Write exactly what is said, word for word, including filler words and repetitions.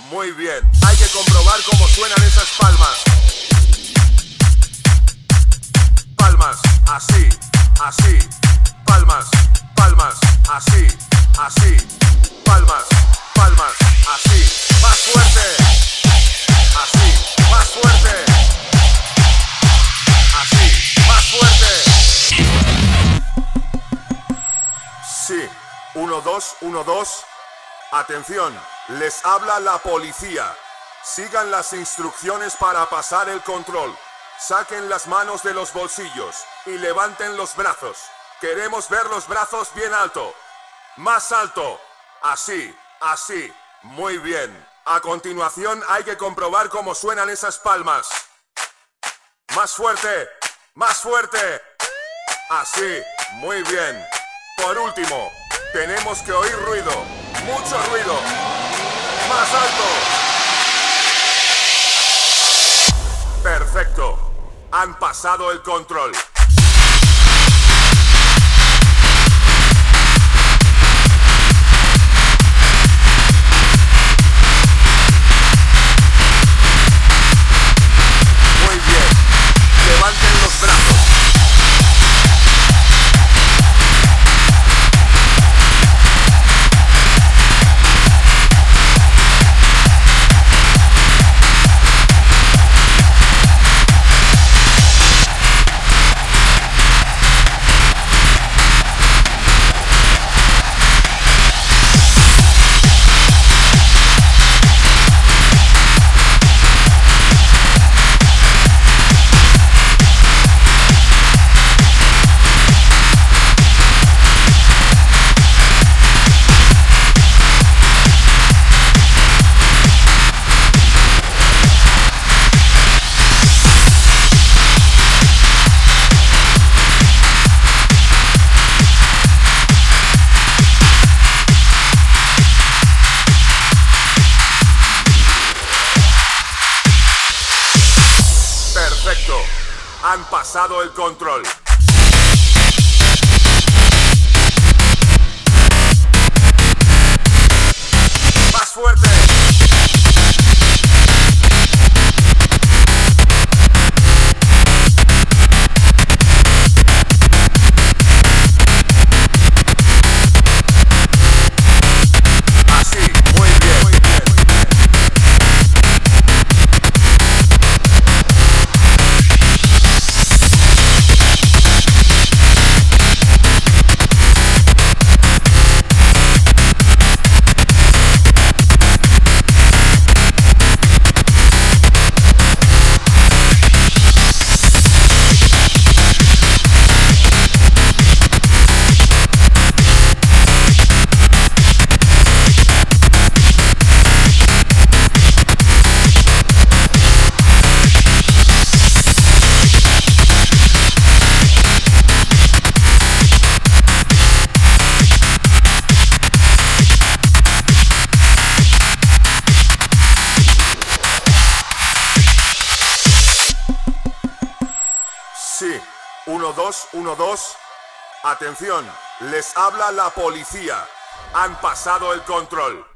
Muy bien. Hay que comprobar cómo suenan esas palmas. Palmas, así, así. Palmas, palmas, así, así. Palmas, palmas, así. Más fuerte. Así, más fuerte. Así, más fuerte. Sí. Uno, dos, uno, dos. Atención, les habla la policía. Sigan las instrucciones para pasar el control. Saquen las manos de los bolsillos y levanten los brazos. Queremos ver los brazos bien alto. Más alto. Así, así. Muy bien. A continuación hay que comprobar cómo suenan esas palmas. Más fuerte. Más fuerte. Así. Muy bien. Por último, tenemos que oír ruido. Mucho ruido. Más alto. Perfecto. Han pasado el control. Muy bien. Levanten los brazos. Perfecto. Han pasado el control. Más fuerte. Así, muy bien, muy bien. Sí, uno, dos, uno, dos. Atención, les habla la policía. Han pasado el control.